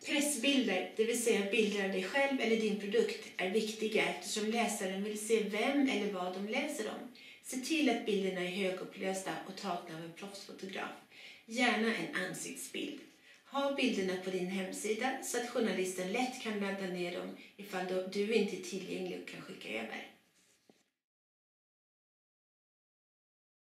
Pressbilder, det vill säga bilder av dig själv eller din produkt, är viktiga eftersom läsaren vill se vem eller vad de läser om. Se till att bilderna är högupplösta och tagna av en proffsfotograf. Gärna en ansiktsbild. Ha bilderna på din hemsida så att journalisten lätt kan ladda ner dem ifall du inte är tillgänglig och kan skicka över.